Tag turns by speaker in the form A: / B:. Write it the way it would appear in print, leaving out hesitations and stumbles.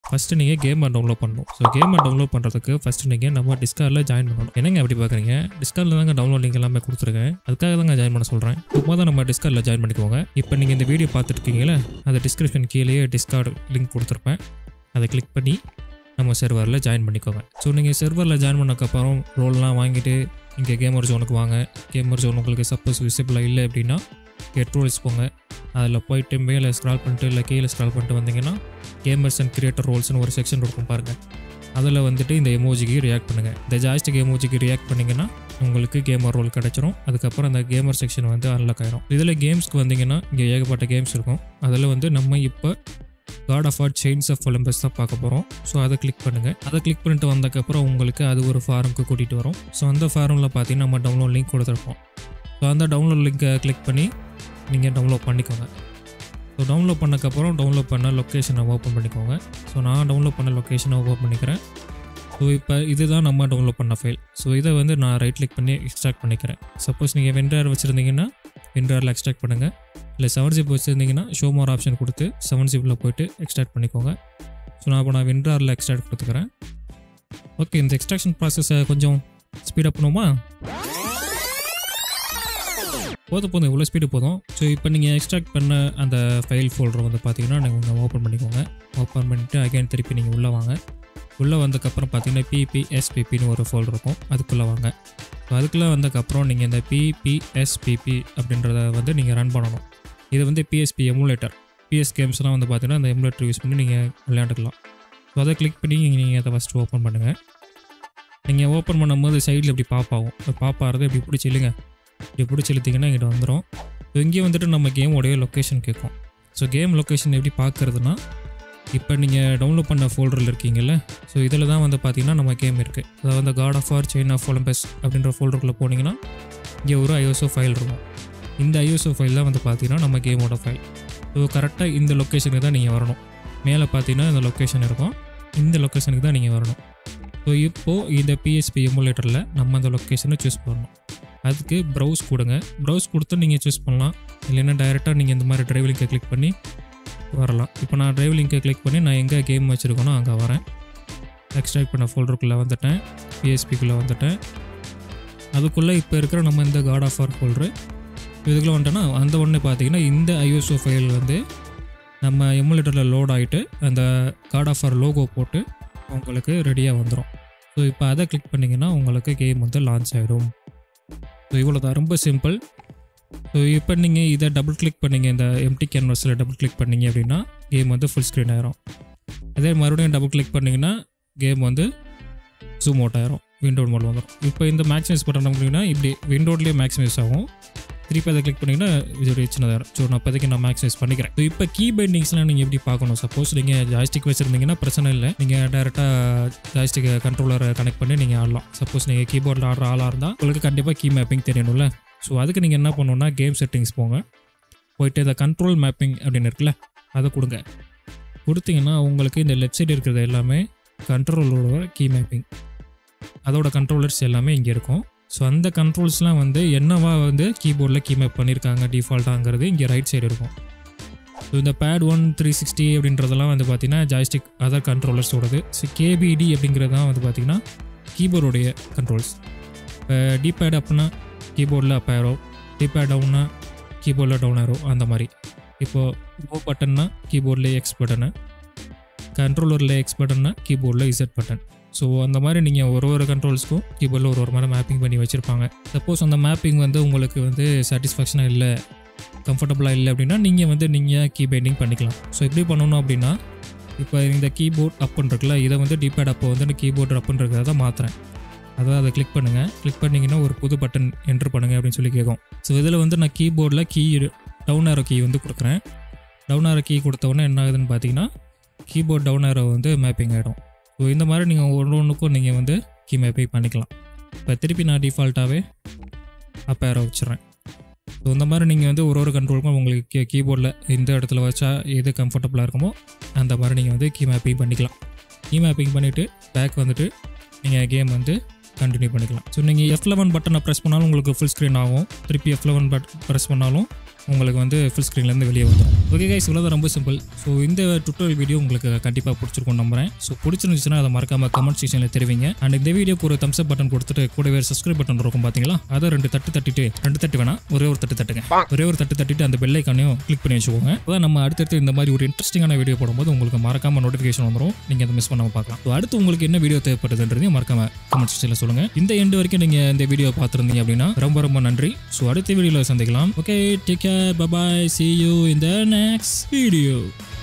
A: First நீங்கள் கேமை download பண்ணணும். ஸோ கேமை டவுன்லோட் பண்ணுறதுக்கு ஃபஸ்ட்டு நீங்கள் நம்ம டிஸ்கார்டில் ஜாயின் பண்ணணும். என்னங்க அப்படி பார்க்குறீங்க? டிஸ்கார்டில் தாங்க டவுன்லோட் லிங்க் எல்லாமே கொடுத்துருக்கேன். அதுக்காக தாங்க ஜாயின் பண்ண சொல்கிறேன். இப்போ தான் நம்ம டிஸ்கார்டில் ஜாயின் பண்ணிக்கோங்க. இப்போ நீங்கள் இந்த வீடியோ பார்த்துருக்கீங்களே, அந்த டிஸ்கிரிப்ஷன் கீழேயே டிஸ்கார்டு லிங்க் கொடுத்துருப்பேன். அதை கிளிக் பண்ணி நம்ம சர்வரில் ஜாயின் பண்ணிக்கோங்க. ஸோ நீங்கள் சர்வரில் ஜாயின் பண்ணக்கப்புறம் ரோல்லாம் வாங்கிட்டு இங்கே கேமர் ஜோனுக்கு வாங்க. கேமர் ஜோன் உங்களுக்கு சப்போஸ் விசிபிளாக இல்லை அப்படின்னா கெட் ரோல்ஸ் போங்க. அதில் போயிட்டு மேலே ஸ்க்ரால் பண்ணிட்டு இல்லை கீழே ஸ்க்ரால் பண்ணிட்டு வந்தீங்கன்னா கேமர்ஸ் அண்ட் கிரியேட்டர் ரோல்ஸ்னு ஒரு செக்ஷன் இருக்கும் பாருங்கள். அதில் வந்துட்டு இந்த எமோஜிக்கு ரியாக்ட் பண்ணுங்கள். இந்த ஜாய்ஸ்டிக் எமோஜிக்கு ரியாக்ட் பண்ணிங்கன்னா உங்களுக்கு கேமர் ரோல் கிடச்சிரும். அதுக்கப்புறம் அந்த கேமர் செக்ஷன் வந்து அன்லாக் ஆகிடும். இதில் கேம்ஸ்க்கு வந்தீங்கன்னா இங்கே ஏகப்பட்ட கேம்ஸ் இருக்கும். அதில் வந்து நம்ம இப்போ God of War Chains of Olympus தான் பார்க்க போகிறோம். ஸோ அதை கிளிக் பண்ணுங்கள். அதை கிளிக் பண்ணிட்டு வந்ததுக்கப்புறம் உங்களுக்கு அது ஒரு ஃபாரமுக்கு கூட்டிகிட்டு வரும். ஸோ அந்த ஃபாரமில் பார்த்தீங்கன்னா நம்ம டவுன்லோட் லிங்க் கொடுத்துருப்போம். ஸோ அந்த டவுன்லோட் லிங்கை கிளிக் பண்ணி நீங்கள் டவுன்லோட் பண்ணிக்கோங்க. ஸோ டவுன்லோட் பண்ணக்கப்புறம் டவுன்லோட் பண்ண லொக்கேஷனை ஓப்பன் பண்ணிக்கோங்க. ஸோ நான் டவுன்லோட் பண்ண லொக்கேஷனை ஓப்பன் பண்ணிக்கிறேன். ஸோ இப்போ இதுதான் நம்ம டவுன்லோட் பண்ண ஃபைல். ஸோ இதை வந்து நான் ரைட் கிளிக் பண்ணி எக்ஸ்ட்ராக்ட் பண்ணிக்கிறேன். சப்போஸ் நீங்கள் விண்டர் வச்சுருந்தீங்கன்னா விண்டரில் எக்ஸ்ட்ராக்ட் பண்ணுங்கள். இல்லை 7zip வச்சுருந்தீங்கன்னா ஷோ மோர் ஆப்ஷன் கொடுத்து 7zipல போய்ட்டு எக்ஸ்ட்ராக்ட் பண்ணிக்கோங்க. ஸோ நான் இப்போ விண்டரில் எக்ஸ்ட்ராக்ட் கொடுத்துக்கிறேன். ஓகே, இந்த எக்ஸ்ட்ராக்ஷன் ப்ராசஸை கொஞ்சம் ஸ்பீடப் பண்ணுவோமா? போதும் இவ்வளோ ஸ்பீடு போதும். ஸோ இப்போ நீங்கள் எக்ஸ்ட்ராக்ட் பண்ண அந்த ஃபைல் ஃபோல்டர் வந்து பார்த்தீங்கன்னா நீங்கள் ஓப்பன் பண்ணிக்கோங்க. ஓப்பன் பண்ணிவிட்டு அகைன் திருப்பி நீங்கள் உள்ளே வாங்க. உள்ளே வந்ததுக்கப்புறம் பார்த்தீங்கன்னா PPSPPன்னு ஒரு ஃபோல்டர் இருக்கும். அதுக்குள்ளே வாங்க. ஸோ அதுக்குள்ளே வந்ததுக்கப்புறம் நீங்கள் இந்த PPSPP அப்படின்றத வந்து நீங்கள் ரன் பண்ணணும். இது வந்து PSP எமுலேட்டர். PS கேம்ஸ்லாம் வந்து பார்த்தீங்கன்னா அந்த எமுலேட்டர் யூஸ் பண்ணி நீங்கள் விளையாண்டுக்கலாம். ஸோ அதை கிளிக் பண்ணி நீங்கள் அதை ஃபஸ்ட்டு ஓப்பன் பண்ணுங்கள். நீங்கள் ஓப்பன் பண்ணும்போது சைடில் இப்படி பாப்பாகும். பாப்பாகிறது இப்படி பிடிச்சி இல்லைங்க, இப்படி பிடிச்சி இழுத்திங்கன்னா இங்கிட்ட வந்துடும். ஸோ இங்கே வந்துட்டு நம்ம கேமோடைய லொக்கேஷன் கேட்கும். ஸோ கேம் லொக்கேஷன் எப்படி பார்க்குறதுனா, இப்போ நீங்கள் டவுன்லோட் பண்ண ஃபோல்டரில் இருக்கீங்கல்ல, ஸோ இதில் தான் வந்து பார்த்தீங்கன்னா நம்ம கேம் இருக்குது. அதாவது வந்து God of War Chain of Olympus அப்படின்ற ஃபோல்டருக்குள்ளே போனீங்கன்னா இங்கே ஒரு ISO ஃபைல் இருக்கும். இந்த ISO ஃபைல் தான் வந்து பார்த்தீங்கன்னா நம்ம கேமோட ஃபைல். ஸோ கரெக்டாக இந்த லொக்கேஷனுக்கு தான் நீங்கள் வரணும். மேலே பார்த்தீங்கன்னா இந்த லொக்கேஷன் இருக்கும். இந்த லொக்கேஷனுக்கு தான் நீங்கள் வரணும். ஸோ இப்போது இந்த PSP எமுலேட்டரில் நம்ம அந்த லொக்கேஷனை சூஸ் பண்ணணும். அதுக்கு ப்ரௌஸ் கொடுங்க. ப்ரௌஸ் கொடுத்து நீங்கள் சூஸ் பண்ணலாம். இல்லைன்னா டைரெக்டாக நீங்கள் இந்த மாதிரி ட்ரைவ் லிங்கை கிளிக் பண்ணி வரலாம். இப்போ நான் ட்ரைவ் லிங்கை கிளிக் பண்ணி நான் எங்கே கேம் வச்சுருக்கேனோ அங்கே வரேன். எக்ஸ்ட்ராக்ட் பண்ண ஃபோல்டருக்குள்ளே வந்துட்டேன். PSPக்குள்ளே வந்துட்டேன். அதுக்குள்ளே இப்போ இருக்கிற நம்ம இந்த காட் ஆஃப் வார் ஃபோல்டரு இதுக்குள்ளே வந்துட்டோன்னா அந்த ஒன்று பார்த்தீங்கன்னா இந்த ISO ஃபைல் வந்து நம்ம எமுலேட்டரில் லோட் ஆகிட்டு அந்த காட் ஆஃப் வார் லோகோ போட்டு உங்களுக்கு ரெடியாக வந்துடும். ஸோ இப்போ அதை கிளிக் பண்ணிங்கன்னா உங்களுக்கு கேம் வந்து லான்ச் ஆகிடும். ஸோ இவ்வளோ தான், ரொம்ப சிம்பிள். ஸோ இப்போ நீங்கள் இதை டபுள் கிளிக் பண்ணிங்க, இந்த எம்டி கேன்வஸில் டபுள் கிளிக் பண்ணிங்க அப்படின்னா கேம் வந்து ஃபுல் ஸ்க்ரீன் ஆயிரும். அதே மறுபடியும் டபுள் கிளிக் பண்ணிங்கன்னா கேம் வந்து ஜூம் அவுட் ஆயிரும், விண்டோ மோட் வந்துடும். இப்போ இந்த மேக்ஸிமைஸ் பண்ணணும் அப்படின்னா இப்படி விண்டோட்லேயே மேக்ஸிமைஸ் ஆகும். திருப்பி அதை கிளிக் பண்ணிங்கன்னா இது சின்னதாக. ஸோ நான் இப்போதைக்கு நான் மேக்ஸிமைஸ் பண்ணிக்கிறேன். ஸோ இப்போ கீ பைண்டிங்ஸ்லாம் நீங்கள் எப்படி பார்க்கணும்? சப்போஸ் நீங்கள் ஜாய்ஸ்டிக் வச்சுருந்தீங்கன்னா பிரச்சனை இல்லை. நீங்கள் டேரெக்டாக ஜாய்ஸ்டிக் கண்ட்ரோலரை கனெக்ட் பண்ணி நீங்கள் ஆடலாம். சப்போஸ் நீங்கள் கீபோர்டில் ஆடுற ஆளாக இருந்தால் உங்களுக்கு கண்டிப்பாக கீ மேப்பிங் தெரியணும்ல. ஸோ அதுக்கு நீங்கள் என்ன பண்ணணுன்னா கேம் செட்டிங்ஸ் போங்க. போயிட்டு இந்த கண்ட்ரோல் மேப்பிங் அப்படின்னு இருக்குல்ல, அதை கொடுங்க. கொடுத்தீங்கன்னா உங்களுக்கு இந்த லெஃப்ட் சைடு இருக்கிறது எல்லாமே கண்ட்ரோலோட கீ மேப்பிங், அதோட கண்ட்ரோலர்ஸ் எல்லாமே இங்கே இருக்கும். ஸோ அந்த கண்ட்ரோல்ஸ்லாம் வந்து என்னவா வந்து கீபோர்டில் கீ மேப் பண்ணியிருக்காங்க டிஃபால்ட்டாங்கிறது இங்கே ரைட் சைடு இருக்கும். ஸோ இந்த பேட் 360 அப்படின்றதெல்லாம் வந்து பார்த்திங்கன்னா ஜாய்ஸ்டிக் அதர் கண்ட்ரோலர்ஸோடது. ஸோ KBD அப்படிங்கிறது தான் வந்து பார்த்திங்கன்னா கீபோர்டுடைய கண்ட்ரோல்ஸ். இப்போ டிபேட் அப்னா கீபோர்டில் அப் ஆரோ, டிபேட் டவுன்னா கீபோர்டில் டவுன் ஆரோ, அந்த மாதிரி. இப்போது ஓ பட்டன்னா கீபோர்டில் X பட்டனு, கண்ட்ரோலரில் X பட்டன்னா கீபோர்டில் Z பட்டன். ஸோ அந்த மாதிரி நீங்கள் ஒரு கண்ட்ரோல்ஸ்க்கும் கீபோர்டில் ஒரு மாதிரி மேப்பிங் பண்ணி வச்சுருப்பாங்க. சப்போஸ் அந்த மேப்பிங் வந்து உங்களுக்கு வந்து சாட்டிஸ்ஃபேக்ஷனாக இல்லை, கம்ஃபர்டபுளாக இல்லை அப்படின்னா நீங்கள் கீ பைண்டிங் பண்ணிக்கலாம். ஸோ எப்படி பண்ணணும் அப்படின்னா, இப்போ இந்த கீபோர்ட் அப்புன்னு இருக்குல்ல, இதை வந்து டிபேட் அப்போ வந்து கீபோர்டு அப்புன்னு இருக்கிறத மாற்றுறேன். அதாவது அதை கிளிக் பண்ணுங்கள். கிளிக் பண்ணிங்கன்னா ஒரு புது பட்டன் என்ட்ரு பண்ணுங்கள் அப்படின்னு சொல்லி கேட்கும். ஸோ இதில் வந்து நான் கீபோர்டில் டவுன் ஆரோ கீ வந்து கொடுக்குறேன். டவுன் ஆரோ கீ கொடுத்தவொடனே என்ன ஆகுதுன்னு பார்த்தீங்கன்னா கீபோர்ட் டவுன் ஆரோ வந்து மேப்பிங் ஆகிடும். ஸோ இந்த மாதிரி நீங்கள் ஒன்றுக்கும் நீங்கள் வந்து கீ மேப்பிங் பண்ணிக்கலாம். இப்போ திருப்பி நான் டிஃபால்ட்டாகவே அப் ஆரோ வச்சுறேன். ஸோ இந்த மாதிரி நீங்கள் வந்து ஒரு கண்ட்ரோலுக்கும் உங்களுக்கு கீபோர்டில் எந்த இடத்துல வச்சா எது கம்ஃபர்டபுளாக இருக்குமோ அந்த மாதிரி நீங்கள் வந்து கீ மேப்பிங் பண்ணிக்கலாம். கீ மேப்பிங் பண்ணிவிட்டு பேக் வந்துட்டு நீங்கள் கேம் வந்து கண்டினியூ பண்ணிக்கலாம். ஸோ நீங்கள் F11 பட்டனை ப்ரெஸ் பண்ணாலும் உங்களுக்கு ஃபுல் ஸ்க்ரீன் ஆகும். திருப்பி F11 ப்ரெஸ் பண்ணாலும் உங்களுக்கு வந்து ஃபுல் ஸ்க்ரீன்லேருந்து வெளியே வந்துடும். ஓகே கைஸ், இவ்வளோ ரொம்ப சிம்பிள். ஸோ இந்த டுட்டோரியல் வீடியோ உங்களுக்கு கண்டிப்பாக பிடிச்சிருக்கும் நம்புறேன். ஸோ பிடிச்சிருந்துச்சுன்னா அதை மறக்காம கமெண்ட் செக்ஷனில் தெரிவிங்க. அண்ட் இந்த வீடியோக்கு ஒரு தம்ஸ் அப் பட்டன் கொடுத்துட்டு கூடவே சப்ஸ்கிரைப் பட்டன் இருக்கும் பார்த்தீங்களா, அதை 2 தட்டு வேணாம், ஒரே ஒரு தட்டு தட்டுங்க. ஒரே ஒரு தட்டு தட்டிட்டு அந்த பெல் ஐகானையும் கிளிக் பண்ணி வச்சுக்கோங்க. அதான் நம்ம அடுத்தடுத்து இந்த மாதிரி ஒரு இன்ட்ரெஸ்டிங்கான வீடியோ போடும்போது உங்களுக்கு மறக்காம நோட்டிஃபிகேஷன் வந்துடும். நீங்கள் அதை மிஸ் பண்ணாமல் பார்க்கலாம். ஸோ அடுத்து உங்களுக்கு என்ன வீடியோ தேவைப்படுதுன்றதையும் மறக்காம கமெண்ட் செக்ஷனில் சொல்லுங்க. இந்த எண்டு வரைக்கும் நீங்கள் இந்த வீடியோ பார்த்துருந்தீங்க அப்படின்னா ரொம்ப நன்றி. ஸோ அடுத்த வீடியோவில் சந்திக்கலாம். Okay, take care, bye bye, see you in the next video.